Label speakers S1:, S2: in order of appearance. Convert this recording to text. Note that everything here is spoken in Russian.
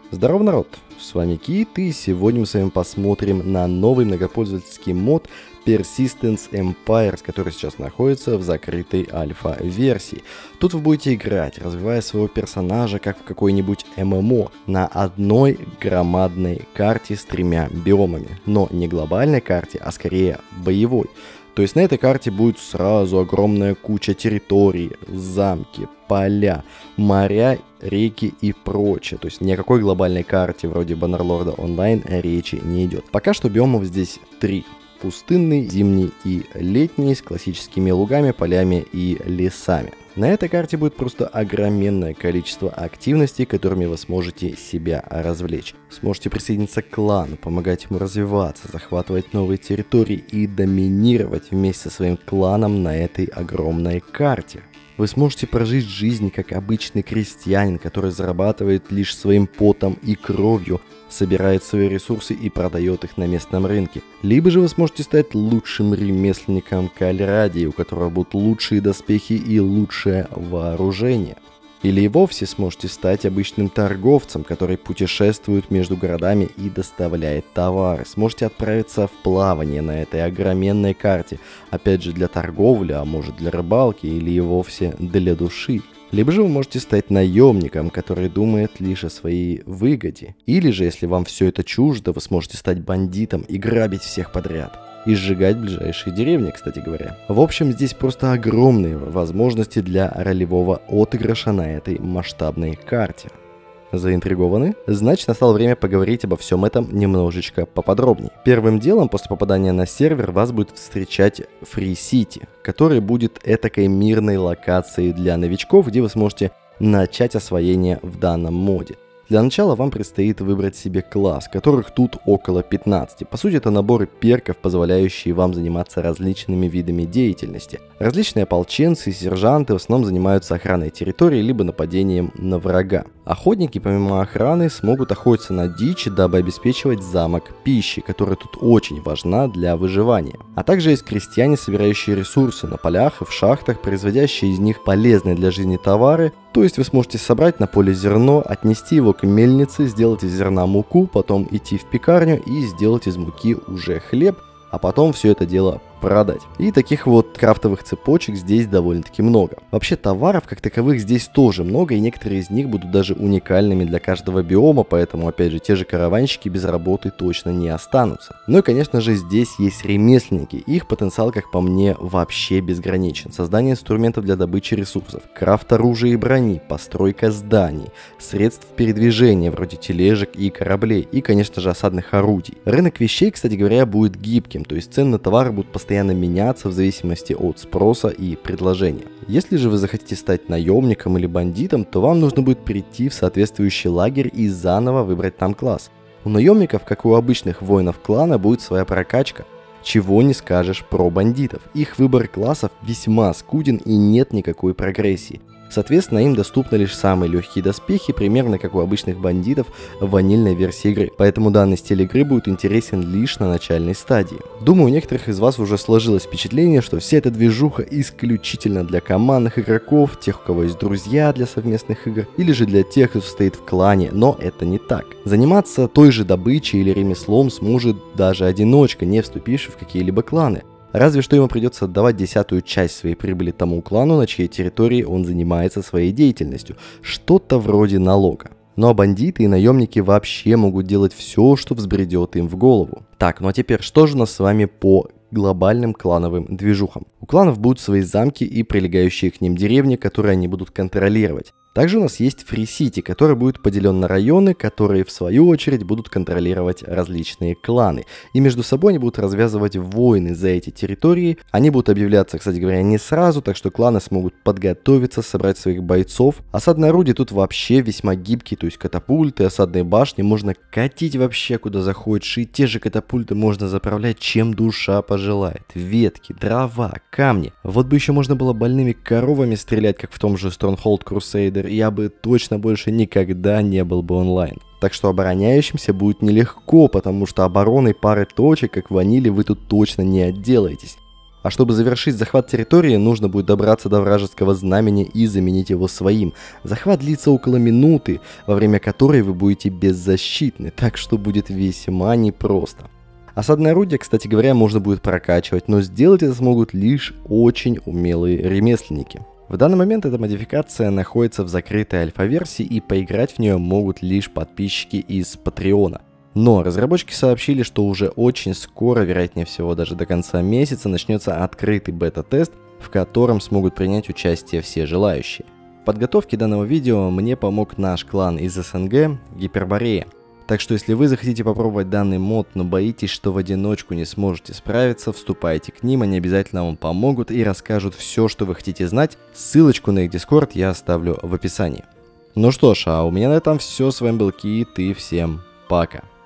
S1: Здорово, народ! С вами Кит, и сегодня мы с вами посмотрим на новый многопользовательский мод Persistence Empires, который сейчас находится в закрытой альфа-версии. Тут вы будете играть, развивая своего персонажа, как в какой-нибудь ММО, на одной громадной карте с 3 биомами. Но не глобальной карте, а скорее боевой. То есть на этой карте будет сразу огромная куча территорий, замки, поля, моря, реки и прочее. То есть ни о какой глобальной карте вроде Баннерлорда онлайн речи не идет. Пока что биомов здесь 3. Пустынный, зимний и летний, с классическими лугами, полями и лесами. На этой карте будет просто огроменное количество активностей, которыми вы сможете себя развлечь. Сможете присоединиться к клану, помогать ему развиваться, захватывать новые территории и доминировать вместе со своим кланом на этой огромной карте. Вы сможете прожить жизнь как обычный крестьянин, который зарабатывает лишь своим потом и кровью, собирает свои ресурсы и продает их на местном рынке. Либо же вы сможете стать лучшим ремесленником Кальрадии, у которого будут лучшие доспехи и лучшее вооружение. Или и вовсе сможете стать обычным торговцем, который путешествует между городами и доставляет товары. Сможете отправиться в плавание на этой огроменной карте, опять же для торговли, а может для рыбалки или и вовсе для души. Либо же вы можете стать наемником, который думает лишь о своей выгоде. Или же, если вам все это чуждо, вы сможете стать бандитом и грабить всех подряд. И сжигать ближайшие деревни, кстати говоря. В общем, здесь просто огромные возможности для ролевого отыгрыша на этой масштабной карте. Заинтригованы? Значит, настало время поговорить обо всем этом немножечко поподробнее. Первым делом, после попадания на сервер, вас будет встречать Free City, который будет этакой мирной локацией для новичков, где вы сможете начать освоение в данном моде. Для начала вам предстоит выбрать себе класс, которых тут около 15. По сути, это наборы перков, позволяющие вам заниматься различными видами деятельности. Различные ополченцы и сержанты в основном занимаются охраной территории, либо нападением на врага. Охотники, помимо охраны, смогут охотиться на дичь, дабы обеспечивать замок пищи, которая тут очень важна для выживания. А также есть крестьяне, собирающие ресурсы на полях и в шахтах, производящие из них полезные для жизни товары. То есть вы сможете собрать на поле зерно, отнести его к мельнице, сделать из зерна муку, потом идти в пекарню и сделать из муки уже хлеб, а потом все это дело продать. И таких вот крафтовых цепочек здесь довольно-таки много. Вообще товаров как таковых здесь тоже много, и некоторые из них будут даже уникальными для каждого биома, поэтому опять же те же караванщики без работы точно не останутся. Ну и конечно же здесь есть ремесленники, их потенциал, как по мне, вообще безграничен. Создание инструментов для добычи ресурсов, крафт оружия и брони, постройка зданий, средств передвижения вроде тележек и кораблей, и конечно же осадных орудий. Рынок вещей, кстати говоря, будет гибким, то есть цены на товары будут постоянно меняться в зависимости от спроса и предложения. Если же вы захотите стать наемником или бандитом, то вам нужно будет прийти в соответствующий лагерь и заново выбрать там класс. У наемников, как и у обычных воинов клана, будет своя прокачка. Чего не скажешь про бандитов. Их выбор классов весьма скуден и нет никакой прогрессии. Соответственно, им доступны лишь самые легкие доспехи, примерно как у обычных бандитов в ванильной версии игры. Поэтому данный стиль игры будет интересен лишь на начальной стадии. Думаю, у некоторых из вас уже сложилось впечатление, что вся эта движуха исключительно для командных игроков, тех, у кого есть друзья для совместных игр, или же для тех, кто состоит в клане, но это не так. Заниматься той же добычей или ремеслом сможет даже одиночка, не вступивший в какие-либо кланы. Разве что ему придется отдавать 10-ю часть своей прибыли тому клану, на чьей территории он занимается своей деятельностью. Что-то вроде налога. Ну а бандиты и наемники вообще могут делать все, что взбредет им в голову. Так, ну а теперь что же у нас с вами по глобальным клановым движухам? У кланов будут свои замки и прилегающие к ним деревни, которые они будут контролировать. Также у нас есть Free City, который будет поделен на районы, которые в свою очередь будут контролировать различные кланы. И между собой они будут развязывать войны за эти территории. Они будут объявляться, кстати говоря, не сразу, так что кланы смогут подготовиться, собрать своих бойцов. Осадные орудия тут вообще весьма гибкие, то есть катапульты, осадные башни можно катить вообще куда захочешь. И те же катапульты можно заправлять чем душа пожелает. Ветки, дрова, камни. Вот бы еще можно было больными коровами стрелять, как в том же Stronghold Crusader. Я бы точно больше никогда не был бы онлайн. Так что обороняющимся будет нелегко, потому что обороной пары точек, как в ваниле, вы тут точно не отделаетесь. А чтобы завершить захват территории, нужно будет добраться до вражеского знамени и заменить его своим. Захват длится около минуты, во время которой вы будете беззащитны, так что будет весьма непросто. Осадное орудие, кстати говоря, можно будет прокачивать, но сделать это смогут лишь очень умелые ремесленники. В данный момент эта модификация находится в закрытой альфа-версии, и поиграть в нее могут лишь подписчики из Патреона. Но разработчики сообщили, что уже очень скоро, вероятнее всего даже до конца месяца, начнется открытый бета-тест, в котором смогут принять участие все желающие. В подготовке данного видео мне помог наш клан из СНГ Гиперборея. Так что если вы захотите попробовать данный мод, но боитесь, что в одиночку не сможете справиться, вступайте к ним, они обязательно вам помогут и расскажут все, что вы хотите знать. Ссылочку на их Discord я оставлю в описании. Ну что ж, а у меня на этом все. С вами был Кит, и всем пока.